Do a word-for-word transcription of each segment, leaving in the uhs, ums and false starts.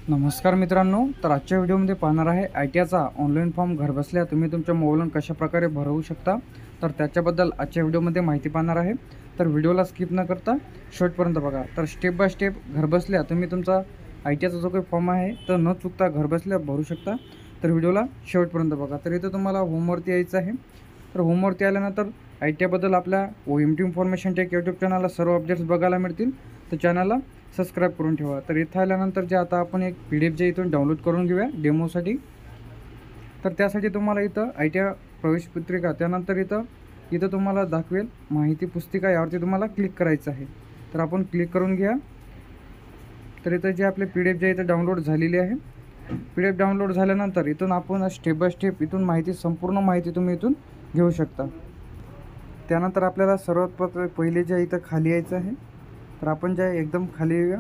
नमस्कार मित्रांनो, तर आजच्या व्हिडिओमध्ये पाहणार आहे आय टी आयचा ऑनलाईन फॉर्म घरबसल्या तुम्ही तुमच्या मोबाईलवरून कशाप्रकारे भरवू शकता। तर त्याच्याबद्दल आजच्या व्हिडिओमध्ये माहिती पाहणार आहे। तर व्हिडिओला स्किप न करता शेवटपर्यंत बघा। तर स्टेप बाय स्टेप घरबसल्या तुम्ही तुमचा आय टी आयचा जो काही फॉर्म आहे तर न चुकता घरबसल्या भरू शकता। तर व्हिडिओला शेवटपर्यंत बघा। तर इथं तुम्हाला होमवरती यायचं आहे। तर होमवरती आल्यानंतर आय टी आयबद्दल आपल्या O M T information tech YouTube चॅनलला सर्व अपडेट्स बघायला मिळतील। तर चॅनलला सबस्क्राईब करून ठेवा। तर इथं आल्यानंतर जे आता आपण एक पी डी एफ जे इथून डाउनलोड करून घेऊया डेमोसाठी। तर त्यासाठी तुम्हाला इथं आय टी आय प्रवेश पत्रिका, त्यानंतर इथं इथं तुम्हाला दाखवेल माहिती पुस्तिका, यावरती तुम्हाला क्लिक करायचं आहे। तर आपण क्लिक करून घ्या। तर इथं जे आपले पी डी एफ जे इथं डाउनलोड झालेली आहे, पी डी एफ डाउनलोड झाल्यानंतर इथून आपण स्टेप बाय स्टेप इथून माहिती संपूर्ण माहिती तुम्ही इथून घेऊ शकता। त्यानंतर आपल्याला सर्वात पहिले जे इथं खाली यायचं आहे, तर आपण जे एकदम खाली येऊया।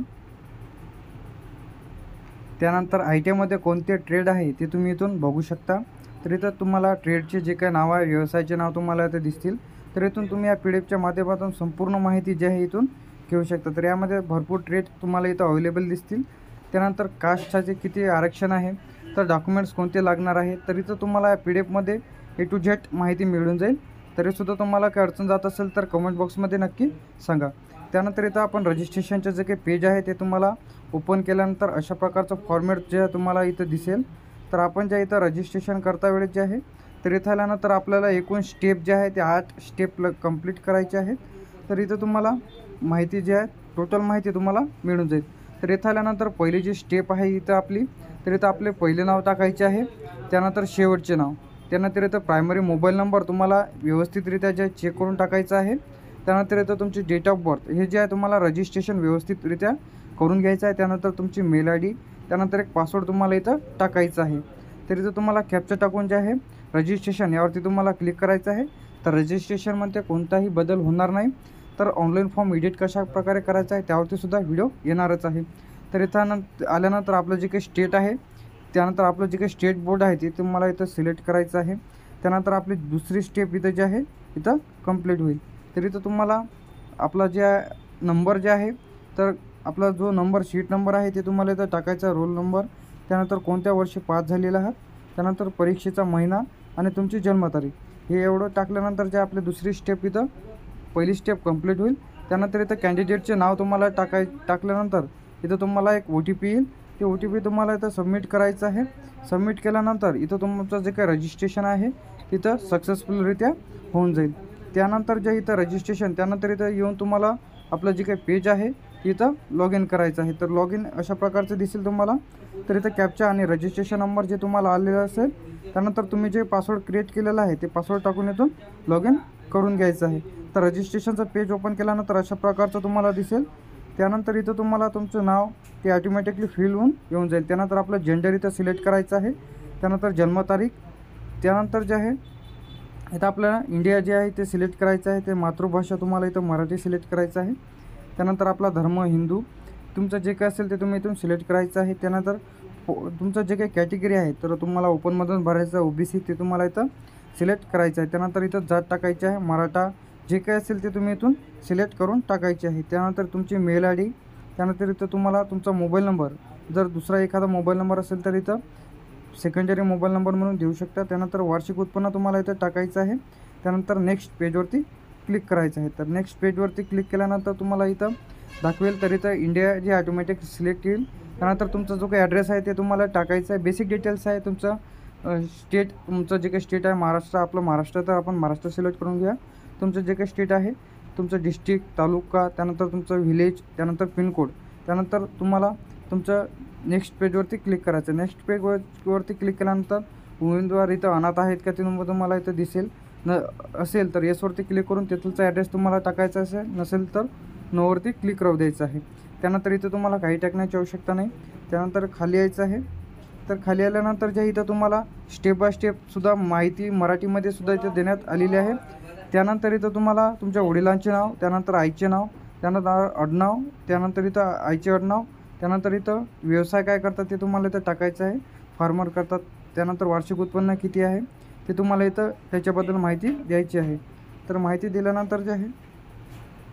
त्यानंतर आय टी आयमध्ये कोणते ट्रेड आहे ते तुम्ही इथून बघू शकता। तर इथं तुम्हाला ट्रेडचे जे काही नाव आहे, व्यवसायाचे नाव तुम्हाला इथे दिसतील। तर इथून तुम्ही या पी डी एफच्या माध्यमातून संपूर्ण माहिती जी आहे इथून घेऊ शकता। तर यामध्ये भरपूर ट्रेड तुम्हाला इथं अवेलेबल दिसतील। त्यानंतर कास्टचे किती आरक्षण आहे, तर डॉक्युमेंट्स कोणते लागणार आहे, तर इथं तुम्हाला या पी डी एफमध्ये ए टू झेड माहिती मिळून जाईल। तरीसुद्धा तुम्हाला काही अडचण जात असेल तर कमेंट बॉक्समध्ये नक्की सांगा। त्यानंतर इथं आपण रजिस्ट्रेशनचं जे काही पेज आहे ते तुम्हाला ओपन केल्यानंतर अशा प्रकारचं फॉर्मॅट जे तुम्हाला इथं दिसेल। तर आपण जे इथं रजिस्ट्रेशन करता वेळेस जे आहे, तर इथं आल्यानंतर आपल्याला एकूण स्टेप जे आहे ते आठ स्टेप कंप्लीट करायचे आहेत। तर इथं तुम्हाला माहिती जी आहे टोटल माहिती तुम्हाला मिळून जाईल। तर इथं आल्यानंतर पहिली जी स्टेप आहे इथं आपली, तर इथं आपले पहिले नाव टाकायचे आहे, त्यानंतर शेवटचे नाव, त्यानंतर इथं प्रायमरी मोबाईल नंबर तुम्हाला व्यवस्थितरित्या जे चेक करून टाकायचं आहे। त्यानंतर इथं तुमची डेट ऑफ बर्थ हे जे आहे तुम्हाला रजिस्ट्रेशन व्यवस्थितरित्या करून घ्यायचं आहे। त्यानंतर तुमची मेल आय डी, त्यानंतर एक पासवर्ड तुम्हाला इथं टाकायचं आहे। तर इथं तुम्हाला कॅप्चा टाकून जे आहे रजिस्ट्रेशन यावरती तुम्हाला क्लिक करायचं आहे। तर रजिस्ट्रेशनमध्ये कोणताही बदल होणार नाही। तर ऑनलाईन फॉर्म एडिट कशा प्रकारे करायचा आहे त्यावरती सुद्धा व्हिडिओ येणारच आहे। तर इथं आल्यानंतर आपलं जे काही स्टेट आहे, त्यानंतर आपलं जे काही स्टेट बोर्ड आहे ते तुम्हाला इथं सिलेक्ट करायचं आहे। त्यानंतर आपली दुसरी स्टेप इथं जे आहे इथं कंप्लीट होईल। तर इथं तुम्हाला आपला जे नंबर जे आहे, तर आपला जो नंबर शीट नंबर आहे ते तुम्हाला इथं टाकायचा, रोल नंबर, त्यानंतर कोणत्या वर्षी पास झालेला आहात, त्यानंतर परीक्षेचा महिना आणि तुमची जन्मतारीख, हे एवढं टाकल्यानंतर जे आपली दुसरी स्टेप इथं पहिली स्टेप कंप्लीट होईल। त्यानंतर इथं कॅन्डिडेटचे नाव तुम्हाला टाकाय टाकल्यानंतर इथं तुम्हाला एक ओ टी पी येईल। ते ओ टी पी तुम्हाला इथं सबमिट करायचं आहे। सबमिट केल्यानंतर इथं तुमचं जे काही रजिस्ट्रेशन आहे तिथं सक्सेसफुलरित्या होऊन जाईल। त्यानंतर जे इथं रजिस्ट्रेशन, त्यानंतर इथं येऊन तुम्हाला आपलं जे काही पेज आहे इथं लॉग इन करायचं आहे। तर लॉग इन अशा प्रकारचं दिसेल तुम्हाला। तर इथं कॅप्चा आणि रजिस्ट्रेशन नंबर जे तुम्हाला आलेला असेल, त्यानंतर तुम्ही जे पासवर्ड क्रिएट केलेला आहे ते पासवर्ड टाकून इथून लॉग इन करून घ्यायचं आहे। तर रजिस्ट्रेशनचं पेज ओपन केल्यानंतर अशा प्रकारचं तुम्हाला दिसेल। त्यानंतर इथं तुम्हाला तुमचं नाव ते ऑटोमॅटिकली फिल होऊन येऊन जाईल। त्यानंतर आपलं जेंडर इथं सिलेक्ट करायचं आहे, त्यानंतर जन्मतारीख, त्यानंतर जे आहे इथं आपल्याला इंडिया जे आहे ते सिलेक्ट करायचं आहे। ते मातृभाषा तुम्हाला इथं मराठी सिलेक्ट करायचं आहे। त्यानंतर आपला धर्म हिंदू, तुमचं जे काही असेल ते तुम्ही इथून सिलेक्ट करायचं आहे। त्यानंतर तुमचं जे काही कॅटेगरी आहे, तर तुम्हाला ओपनमधून भरायचं ओ बी सी, ते तुम्हाला इथं सिलेक्ट करायचं आहे। त्यानंतर इथं जात टाकायची आहे, मराठा, जे काही असेल ते तुम्ही इथून सिलेक्ट करून टाकायचे आहे। त्यानंतर तुमची मेल आय डी, त्यानंतर इथं तुम्हाला तुमचा मोबाईल नंबर, जर दुसरा एखादा मोबाईल नंबर असेल तर इथं सेकंडरी मोबाईल नंबर म्हणून देऊ शकता। त्यानंतर वार्षिक उत्पन्न तुम्हाला इथं टाकायचं आहे। त्यानंतर नेक्स्ट पेजवरती क्लिक करायचं आहे। तर नेक्स्ट पेजवरती क्लिक केल्यानंतर तुम्हाला इथं दाखवेल, तर इथं इंडिया जे ऑटोमॅटिक सिलेक्ट येईल। त्यानंतर तुमचा जो काही ॲड्रेस आहे ते तुम्हाला टाकायचं आहे। बेसिक डिटेल्स आहे तुमचं स्टेट, तुमचं जे काही स्टेट आहे महाराष्ट्र, आपलं महाराष्ट्र, तर आपण महाराष्ट्र सिलेक्ट करून घ्या। तुमचं जे काही स्टेट आहे, तुमचं डिस्ट्रिक्ट, तालुका, त्यानंतर तुमचं व्हिलेज, त्यानंतर पिनकोड, त्यानंतर तुम्हाला तुमचं नेक्स्ट पेजवरती क्लिक करायचं। नेक्स्ट पेजवरती क्लिक केल्यानंतर उमेदवार इथं अनाथ आहेत का ते तुम्हाला इथं दिसेल। न असेल तर येसवरती क्लिक करून तिथलचा ॲड्रेस तुम्हाला टाकायचा असेल, नसेल तर नोवरती क्लिक राहू द्यायचं आहे। त्यानंतर इथं तुम्हाला काही टाकण्याची आवश्यकता नाही। त्यानंतर खाली यायचं आहे। तर खाली आल्यानंतर जे इथं तुम्हाला स्टेप बाय स्टेपसुद्धा माहिती मराठीमध्ये सुद्धा इथं देण्यात आलेली आहे। त्यानंतर इथं तुम्हाला तुमच्या वडिलांचे नाव, त्यानंतर आईचे नाव, त्यानंतर आडनाव, त्यानंतर इथं आईचे आडनाव, त्यानंतर इथं व्यवसाय काय करतात ते तुम्हाला इथं टाकायचं आहे, फार्मर करतात। त्यानंतर वार्षिक उत्पन्न किती आहे ते तुम्हाला इथं त्याच्याबद्दल माहिती द्यायची आहे। तर माहिती दिल्यानंतर जे आहे,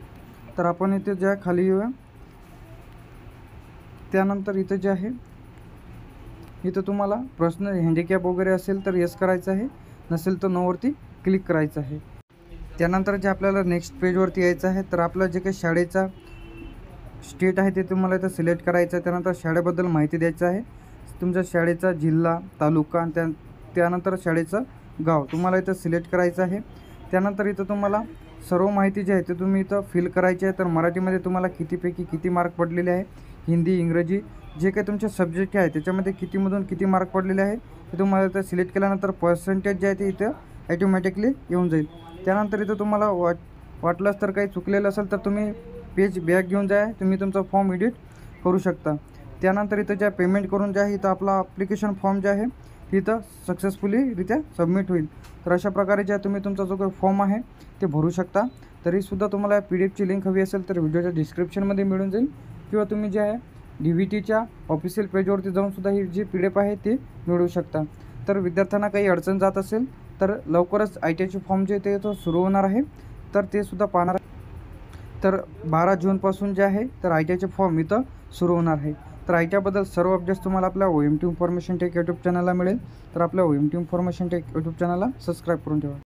तर आपण इथे ज्या खाली येऊया, त्यानंतर इथं जे आहे इथं तुम्हाला पर्सनल हँडिकॅप वगैरे असेल तर येस करायचं आहे, नसेल तर नोवरती क्लिक करायचं आहे. त्यानंतर जे आपल्याला नेक्स्ट पेजवरती यायचं आहे, तर आपलं जे काही शाळेचा स्टेट आहे ते तुम्हाला इथं सिलेक्ट करायचं आहे. त्यानंतर शाळेबद्दल माहिती द्यायचं आहे, तुमच्या शाळेचा जिल्हा, तालुका आणि त्या त्यानंतर शाळेचं गाव तुम्हाला इथं सिलेक्ट करायचं आहे. त्यानंतर इथं तुम्हाला सर्व माहिती जी आहे ते तुम्ही इथं फिल करायची आहे. तर मराठीमध्ये तुम्हाला कितीपैकी किती मार्क पडलेले आहे, हिंदी, इंग्रजी जे काही तुमचे सब्जेक्ट आहे त्याच्यामध्ये कितीमधून किती मार्क पडलेले आहे ते तुम्हाला इथं सिलेक्ट केल्यानंतर पर्सेंटेज जे आहे ते इथं ॲटोमॅटिकली येऊन जाईल. त्यानंतर इथं तुम्हाला वाट वाटलंच तर काही चुकलेलं असेल तर तुम्ही पेज बॅक घेऊन जा, तुम्ही तुमचा फॉर्म एडिट करू शकता. त्यानंतर इथं ज्या पेमेंट करून जे आहे इथं आपला ॲप्लिकेशन फॉर्म जे आहे तिथं सक्सेसफुलीरित्या सबमिट होईल. तर अशा प्रकारे ज्या तुम्ही तुमचा जो काही फॉर्म आहे ते भरू शकता. तरीसुद्धा तुम्हाला पी डी एफची लिंक हवी असेल तर व्हिडिओच्या डिस्क्रिप्शनमध्ये मिळून जाईल, किंवा तुम्ही जे आहे डी व्ही टीच्या ऑफिशियल पेजवरती जाऊनसुद्धा ही जी पी डी एफ आहे ते मिळवू शकता. तर विद्यार्थ्यांना काही अडचण जात असेल तर लवकरच आय टी आयचे फॉर्म जे ते तो सुरू होणार आहे, तर ते सुद्धा पाहणार. तर बारा जूनपासून जे आहे तर आय टी आयचे फॉर्म इथं सुरू होणार आहे. तर आय टी आयबद्दल सर्व अपडेट्स तुम्हाला आपल्या O M T information tech YouTube चॅनलला मिळेल. तर आपल्या O M T information tech YouTube चॅनलला सबस्क्राईब करून ठेवा.